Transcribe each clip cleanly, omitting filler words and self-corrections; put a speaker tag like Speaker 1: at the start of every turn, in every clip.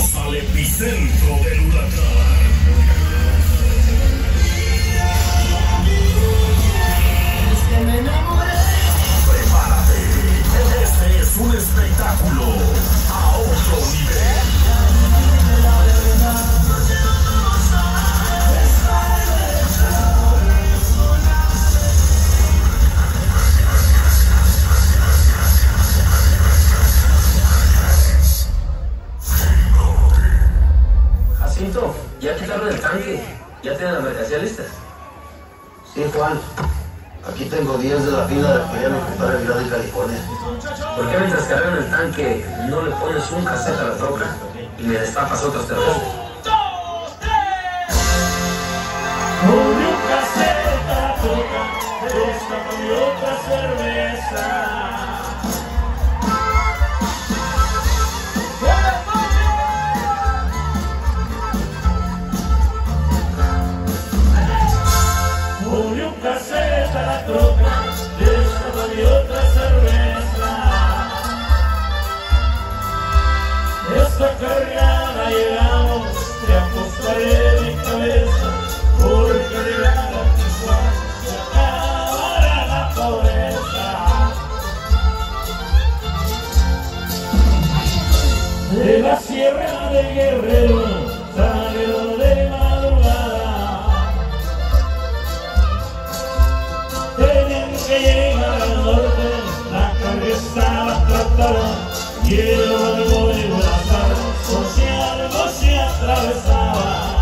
Speaker 1: Bienvenidos al epicentro del huracán.
Speaker 2: Es que me enamoré.
Speaker 1: Prepárate, este es un espectáculo a otro nivel.
Speaker 3: Jacinto, ya quitaron el tanque, ya tienen la mercancía lista.
Speaker 4: Sí, Juan. Aquí tengo 10 de la fila que querían ocupar el Grado de California.
Speaker 3: ¿Por qué mientras cargan el tanque no le pones un cassette a la troca y me destapas otras cervezas?
Speaker 5: Ponle un cassette a la troca, destapa otra cerveza. Ponle un cassette a la troca, destapa otra cerveza. Esta cargada llegamos, te apostaré mi cabeza, porque de llegar a Tijuana se acabará la pobreza. De la sierra de Guerrero, salieron de madrugada. Tenían que llegar al norte, la carga estaba tratada, y el barco de Guadalajara, por si algo se atravesaba.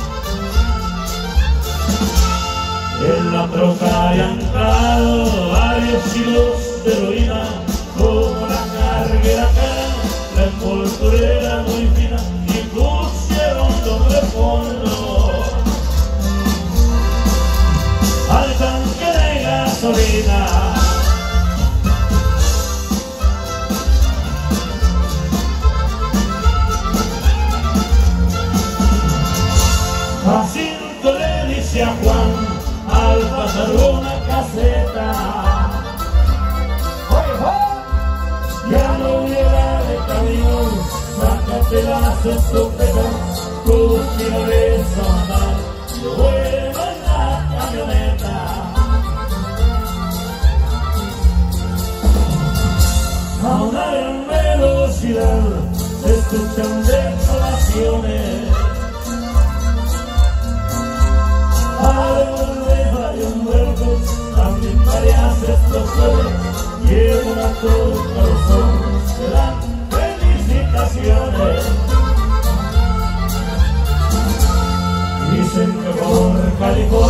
Speaker 5: En la troca habían entrado varios kilos de heroína, como la carga era cara, la envoltura era muy fina, y pusieron doble fondo al tanque de gasolina. Jacinto le dice a Juan al pasar una caseta: ¡oye, Juan! Ya no lleva de camión, sácate las escopetas, tú tienes a andar, yo vuelvo en la camioneta. A una gran velocidad se escuchan detonaciones. Alrededor de varios muertos, también varias explosiones, y en una troca los hombres se dan felicitaciones. Dicen que por California